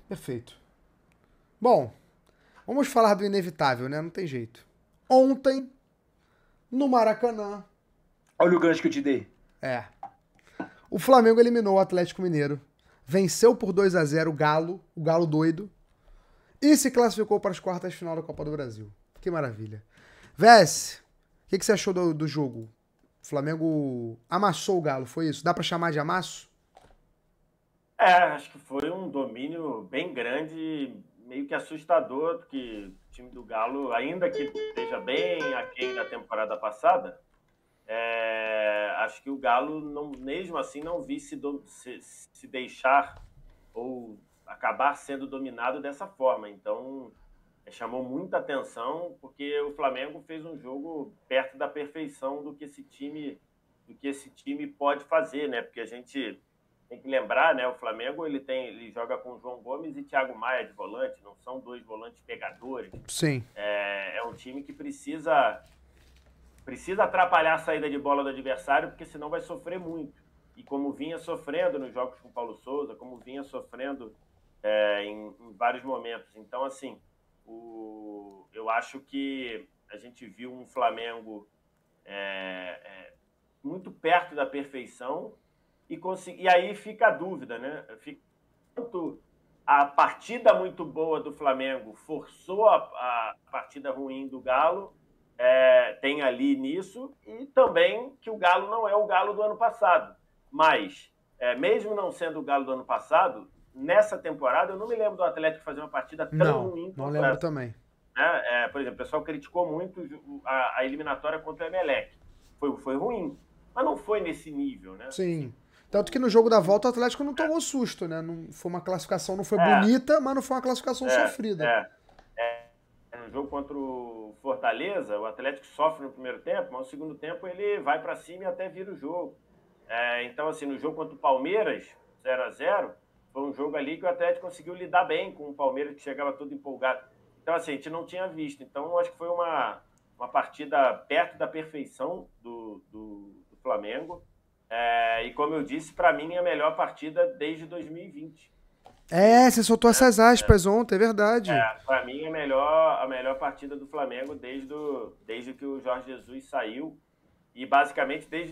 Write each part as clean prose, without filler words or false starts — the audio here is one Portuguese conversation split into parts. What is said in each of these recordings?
Perfeito. Bom, vamos falar do inevitável, né? Não tem jeito. Ontem, no Maracanã, Olha o gancho que eu te dei. é, o Flamengo eliminou o Atlético Mineiro, venceu por 2-0 o Galo doido, e se classificou para as quartas de final da Copa do Brasil. Que maravilha. Vess, o que você achou do jogo? O Flamengo amassou o Galo, foi isso? Dá pra chamar de amasso? Acho que foi um domínio bem grande, meio que assustador, porque o time do Galo, ainda que esteja bem aquém da temporada passada, acho que o Galo, não, mesmo assim, não vi se deixar ou acabar sendo dominado dessa forma. Então, chamou muita atenção, porque o Flamengo fez um jogo perto da perfeição do que esse time pode fazer, né? Porque a gente tem que lembrar, né? O Flamengo ele joga com João Gomes e Thiago Maia de volante, não são dois volantes pegadores. Sim. É um time que precisa atrapalhar a saída de bola do adversário, porque senão vai sofrer muito. E como vinha sofrendo nos jogos com o Paulo Souza, como vinha sofrendo em vários momentos. Então, assim, eu acho que a gente viu um Flamengo muito perto da perfeição e aí fica a dúvida, né? Tanto a partida muito boa do Flamengo forçou a partida ruim do Galo, tem ali nisso, e também que o Galo não é o Galo do ano passado. Mas, mesmo não sendo o Galo do ano passado, nessa temporada eu não me lembro do Atlético fazer uma partida tão Não, ruim não quanto lembro essa. também. Né? Por exemplo, o pessoal criticou muito a eliminatória contra o Emelec. Foi ruim, mas não foi nesse nível, né? Sim. Assim, Tanto que no jogo da o, volta o Atlético não tomou susto, né? Não, foi uma classificação, não foi é, bonita, mas não foi uma classificação é, sofrida. é, no jogo contra o Fortaleza, o Atlético sofre no primeiro tempo, mas no segundo tempo ele vai para cima e até vira o jogo. Então, assim, no jogo contra o Palmeiras, 0-0, foi um jogo ali que o Atlético conseguiu lidar bem com o Palmeiras, que chegava todo empolgado. Então, assim, a gente não tinha visto. Então, acho que foi uma partida perto da perfeição do Flamengo. E, como eu disse, para mim é a melhor partida desde 2020. É, você soltou Né? essas aspas ontem, é verdade. Para mim, é a melhor partida do Flamengo desde que o Jorge Jesus saiu e basicamente desde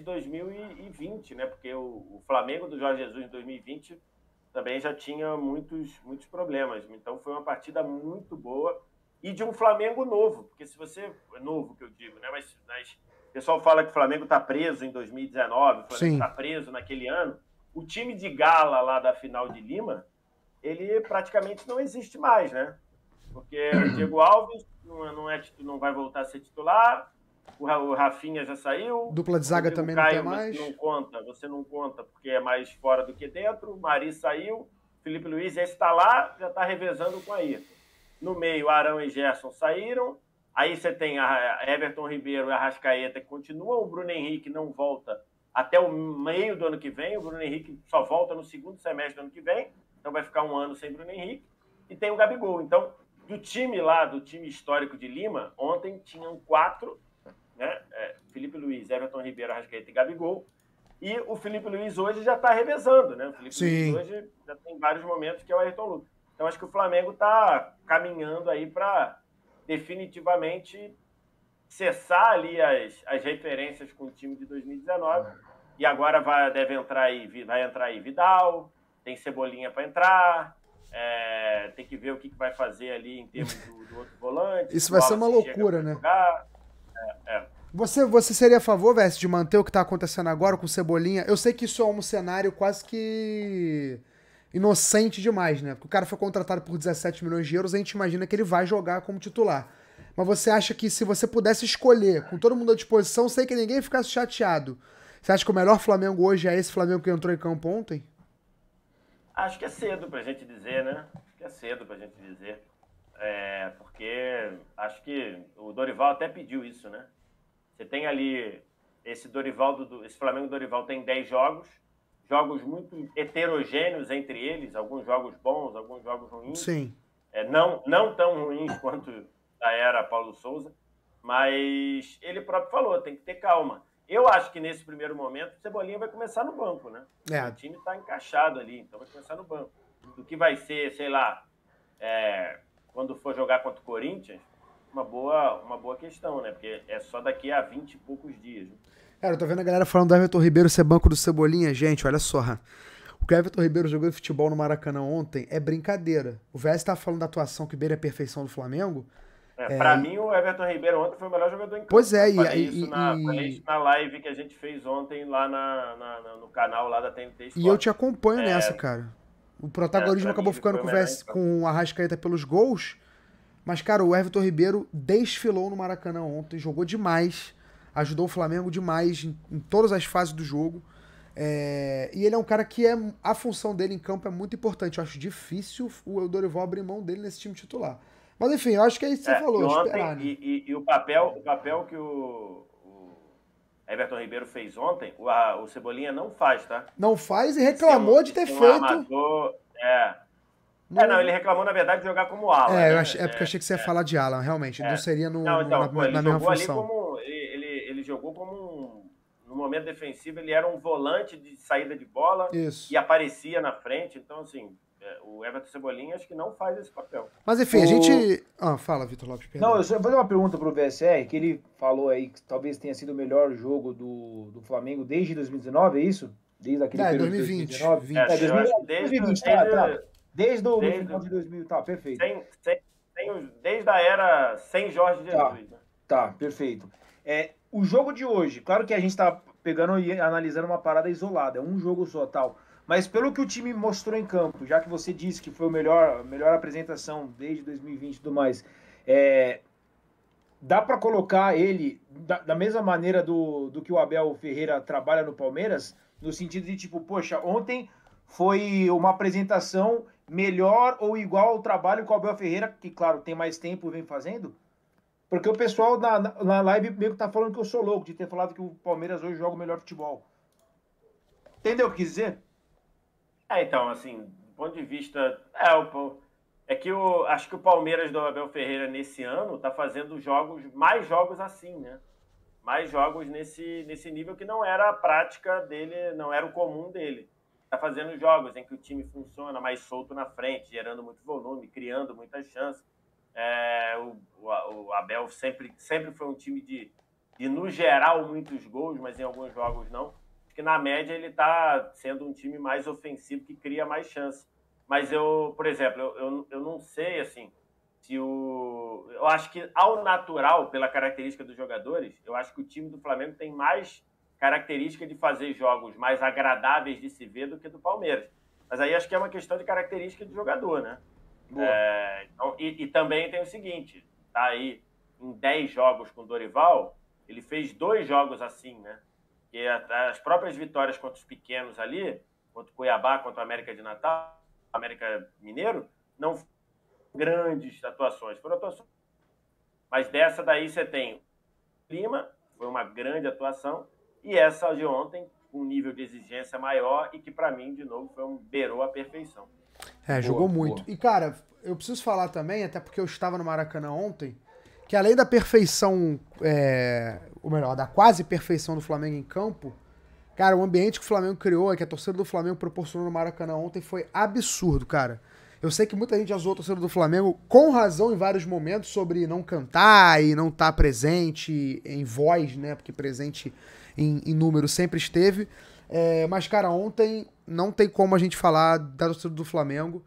2020, né? Porque o Flamengo do Jorge Jesus em 2020 também já tinha muitos problemas. Então foi uma partida muito boa e de um Flamengo novo, porque se você novo que eu digo, né? Mas o pessoal fala que o Flamengo está preso em 2019, o Flamengo Sim. está preso naquele ano. O time de gala lá da final de Lima, ele praticamente não existe mais, né? Porque o Diego Alves não vai voltar a ser titular, o Rafinha já saiu, Dupla de o zaga Rodrigo também não tem Caio mais. você não conta porque é mais fora do que dentro, o Mari saiu, Felipe Luiz esse está lá, já está revezando com a Ayrton. No meio, Arão e Gerson saíram, aí você tem a Everton Ribeiro e a Arrascaeta que continuam, o Bruno Henrique não volta até o meio do ano que vem, o Bruno Henrique só volta no segundo semestre do ano que vem, então vai ficar um ano sem Bruno Henrique, e tem o Gabigol. Então, do time histórico de Lima, ontem tinham quatro, né? Felipe Luiz, Everton Ribeiro, Arrascaeta e Gabigol. E o Felipe Luiz hoje já está revezando, né? O Felipe Luiz Sim. hoje já tem vários momentos que é o Ayrton Lucas. Então acho que o Flamengo está caminhando aí para definitivamente cessar ali as referências com o time de 2019. E agora vai entrar aí Vidal, tem Cebolinha para entrar, tem que ver o que vai fazer ali em termos do outro volante, Isso se o vai ser uma Wallace chega loucura, para né? jogar. É. Você seria a favor, Vest, de manter o que tá acontecendo agora com o Cebolinha? Eu sei que isso é um cenário quase que inocente demais, né? Porque o cara foi contratado por 17 milhões de euros, a gente imagina que ele vai jogar como titular. Mas você acha que se você pudesse escolher, com todo mundo à disposição, sem que ninguém ficasse chateado, você acha que o melhor Flamengo hoje é esse Flamengo que entrou em campo ontem? Acho que é cedo para a gente dizer, né? Acho que é cedo para a gente dizer. Porque acho que o Dorival até pediu isso, né? Você tem ali esse Flamengo Dorival tem 10 jogos, jogos muito heterogêneos entre eles, alguns jogos bons, alguns jogos ruins, Sim. não tão ruins quanto da era Paulo Souza, mas ele próprio falou, tem que ter calma. Eu acho que nesse primeiro momento o Cebolinha vai começar no banco, né? Porque o É. time está encaixado ali, então vai começar no banco. do que vai ser, sei lá, quando for jogar contra o Corinthians, uma boa questão, né? Porque é só daqui a 20 e poucos dias. Né? Cara, eu tô vendo a galera falando do Everton Ribeiro ser banco do Cebolinha. Gente, olha só. O que o Everton Ribeiro jogou de futebol no Maracanã ontem é brincadeira. O VS tá falando da atuação que beira a perfeição do Flamengo. Pra mim, o Everton Ribeiro ontem foi o melhor jogador em campo. Pois é, falei isso na live que a gente fez ontem lá no canal lá da TNT Sport. E eu te acompanho nessa, cara. O protagonismo acabou ficando com o Arrascaeta pelos gols. Mas, cara, o Everton Ribeiro desfilou no Maracanã ontem, jogou demais, ajudou o Flamengo demais em todas as fases do jogo. E ele é um cara que a função dele em campo é muito importante. Eu acho difícil o Dorival abrir mão dele nesse time titular. Mas, enfim, eu acho que é isso que você falou, ontem, esperar, né? E o papel que o Everton Ribeiro fez ontem, o Cebolinha não faz, tá? Não faz e reclamou de ter feito... Armador, não, ele reclamou, na verdade, de jogar como ala. Né? Porque eu achei que você ia falar de ala, realmente. Não seria na mesma função. Ele jogou como no momento defensivo, ele era um volante de saída de bola. Isso. E aparecia na frente. Então, assim, o Everton Cebolinha acho que não faz esse papel. Mas, enfim, a gente... Fala, Vitor Lopes. Perdão. Não, eu só vou fazer uma pergunta pro VSR, que ele falou aí que talvez tenha sido o melhor jogo do Flamengo desde 2019, é isso? Desde aquele período 2020. de 2019? Desde 2020, tá. Desde o final de 2000, tá, perfeito. Desde a era sem Jorge Jesus. Tá, perfeito. O jogo de hoje, claro que a gente tá pegando e analisando uma parada isolada, é um jogo só, tal. Mas pelo que o time mostrou em campo, já que você disse que foi a melhor apresentação desde 2020 e tudo mais, dá para colocar ele da mesma maneira do que o Abel Ferreira trabalha no Palmeiras, no sentido de tipo, poxa, ontem foi uma apresentação melhor ou igual ao trabalho que o Abel Ferreira, que claro, tem mais tempo, vem fazendo? Porque o pessoal na live meio que tá falando que eu sou louco de ter falado que o Palmeiras hoje joga o melhor futebol. Entendeu o que quis dizer? Então, assim, do ponto de vista... acho que o Palmeiras do Abel Ferreira nesse ano tá fazendo mais jogos assim, né? Mais jogos nesse nível que não era a prática dele, não era o comum dele. Tá fazendo jogos em que o time funciona mais solto na frente, gerando muito volume, criando muitas chances. O Abel sempre foi um time de, no geral, muitos gols, mas em alguns jogos não. Acho que, na média, ele está sendo um time mais ofensivo, que cria mais chances. Mas por exemplo, eu não sei, assim, eu acho que, ao natural, pela característica dos jogadores, eu acho que o time do Flamengo tem mais característica de fazer jogos mais agradáveis de se ver do que do Palmeiras. Mas aí acho que é uma questão de característica de jogador, né? Então, e também tem o seguinte, tá aí em 10 jogos com o Dorival, ele fez 2 jogos assim, né? Que as próprias vitórias contra os pequenos ali, contra o Cuiabá, contra o América de Natal, América Mineiro, não foram grandes atuações, foram atuações. Mas dessa daí você tem Lima, foi uma grande atuação, e essa de ontem, com um nível de exigência maior e que, para mim, de novo, beirou a perfeição. Jogou muito. Boa. E, cara, eu preciso falar também, até porque eu estava no Maracanã ontem, que além da perfeição, ou melhor, da quase perfeição do Flamengo em campo, cara, o ambiente que o Flamengo criou, que a torcida do Flamengo proporcionou no Maracanã ontem foi absurdo, cara. Eu sei que muita gente azou a torcida do Flamengo, com razão em vários momentos, sobre não cantar e não estar presente em voz, né, porque presente em número sempre esteve. Mas, cara, ontem não tem como a gente falar da torcida do Flamengo.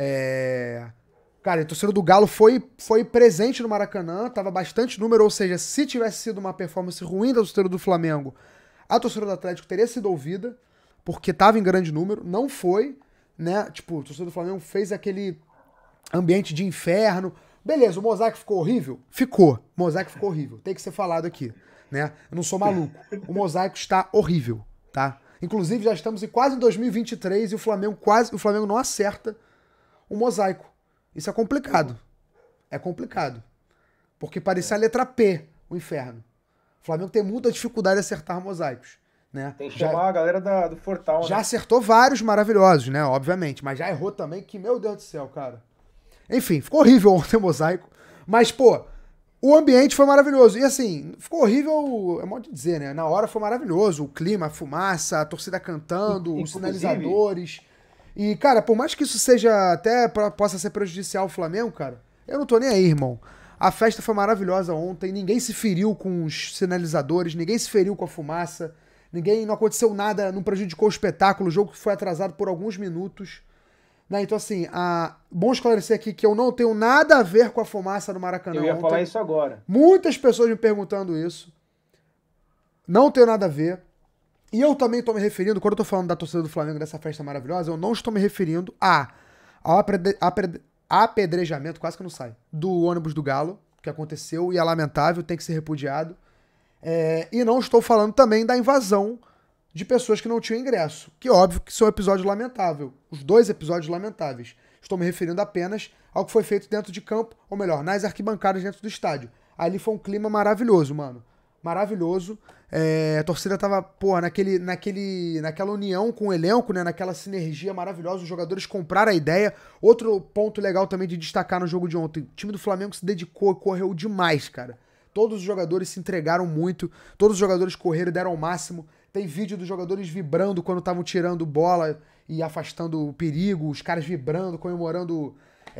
Cara, a torcida do Galo foi presente no Maracanã, tava bastante número, ou seja, se tivesse sido uma performance ruim da torcida do Flamengo, a torcida do Atlético teria sido ouvida, porque tava em grande número, não foi, né? Tipo, a torcida do Flamengo fez aquele ambiente de inferno. Beleza, o mosaico ficou horrível? Ficou. O mosaico ficou horrível. Tem que ser falado aqui, né? Eu não sou maluco. O mosaico está horrível, tá? Inclusive, já estamos quase em 2023 e o Flamengo não acerta o mosaico. Isso é complicado. É complicado. Porque parecia a letra P, o inferno. O Flamengo tem muita dificuldade de acertar mosaicos, né? Tem que chamar a galera do Fortal, né? Já acertou vários maravilhosos, né? Obviamente. Mas já errou também, que, meu Deus do céu, cara. Enfim, ficou horrível ontem o mosaico. Mas, pô, o ambiente foi maravilhoso. E assim, ficou horrível, é modo de dizer, né? Na hora foi maravilhoso. O clima, a fumaça, a torcida cantando, os sinalizadores. E, cara, por mais que isso seja até possa ser prejudicial ao Flamengo, cara, eu não tô nem aí, irmão. A festa foi maravilhosa ontem, ninguém se feriu com os sinalizadores, ninguém se feriu com a fumaça, não aconteceu nada, não prejudicou o espetáculo, o jogo foi atrasado por alguns minutos. Né? Então, assim, bom esclarecer aqui que eu não tenho nada a ver com a fumaça no Maracanã Eu ia ontem. falar isso agora. Muitas pessoas me perguntando isso. Não tenho nada a ver. E eu também estou me referindo, quando eu tô falando da torcida do Flamengo dessa festa maravilhosa, eu não estou me referindo ao apedrejamento, quase que não sai, do ônibus do Galo, que aconteceu e é lamentável, tem que ser repudiado. E não estou falando também da invasão de pessoas que não tinham ingresso, que óbvio que são episódios lamentáveis, os dois episódios lamentáveis. Estou me referindo apenas ao que foi feito dentro de campo, ou melhor, nas arquibancadas dentro do estádio. Ali foi um clima maravilhoso, mano. Maravilhoso. A torcida tava, pô, naquela união com o elenco, né? Naquela sinergia maravilhosa. Os jogadores compraram a ideia. Outro ponto legal também de destacar no jogo de ontem. O time do Flamengo se dedicou, correu demais, cara. Todos os jogadores se entregaram muito. Todos os jogadores correram e deram o máximo. Tem vídeo dos jogadores vibrando quando estavam tirando bola e afastando o perigo. Os caras vibrando, comemorando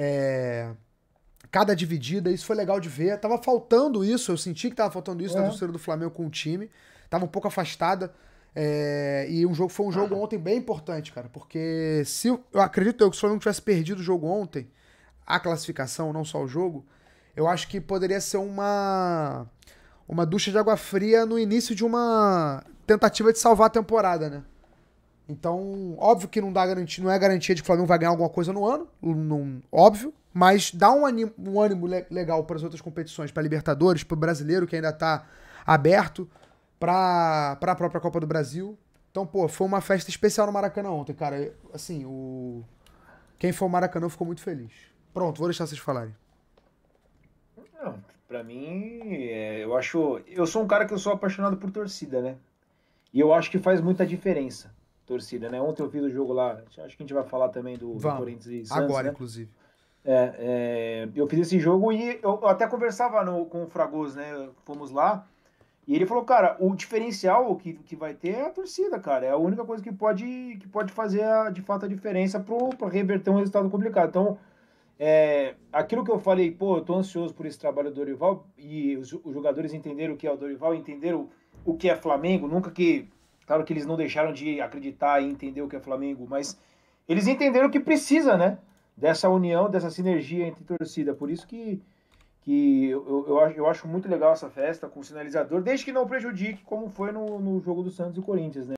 cada dividida. Isso foi legal de ver. Tava faltando isso, eu senti que tava faltando isso na torcida do Flamengo com o time. Tava um pouco afastada. E foi um jogo ontem bem importante, cara. Porque eu acredito que se o Flamengo tivesse perdido o jogo ontem, a classificação, não só o jogo, eu acho que poderia ser uma ducha de água fria no início de uma tentativa de salvar a temporada, né? Então, óbvio que não é garantia de que o Flamengo vai ganhar alguma coisa no ano, óbvio, mas dá um ânimo legal para as outras competições, para Libertadores, para o Brasileiro, que ainda tá aberto, para a própria Copa do Brasil. Então, pô, foi uma festa especial no Maracanã ontem, cara. Assim, quem for ao Maracanã ficou muito feliz. Pronto, vou deixar vocês falarem. Não, pra mim, eu sou um cara que eu sou apaixonado por torcida, né? E eu acho que faz muita diferença, torcida, né? Ontem eu fiz o jogo lá, acho que a gente vai falar também do Corinthians e Santos, agora, né? inclusive. Eu fiz esse jogo e eu até conversava com o Fragoso, né? Fomos lá e ele falou, cara, o diferencial que vai ter é a torcida, cara. É a única coisa que pode fazer de fato a diferença para reverter um resultado complicado. Então, aquilo que eu falei, pô, eu tô ansioso por esse trabalho do Dorival e os jogadores entenderam o que é o Dorival, entenderam o que é Flamengo, claro que eles não deixaram de acreditar e entender o que é Flamengo, mas eles entenderam que precisa, né, dessa união, dessa sinergia entre torcida, por isso que eu acho muito legal essa festa com o sinalizador, desde que não prejudique como foi no jogo do Santos e Corinthians, né.